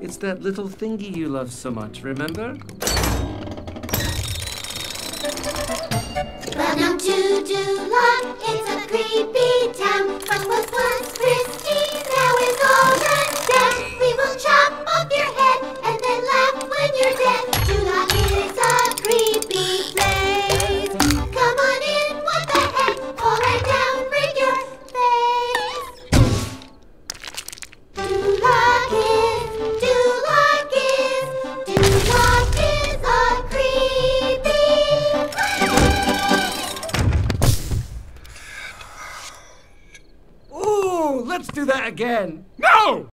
It's that little thingy you love so much, remember? Welcome to Duloc, it's a creepy town. What was once pristine, now is all run down. We will chop off your head and then laugh when you're dead. Duloc is a creepy place. Come on in, what the heck? Fall right down, break your face. Duloc is a creepy place. Ooh, let's do that again. No!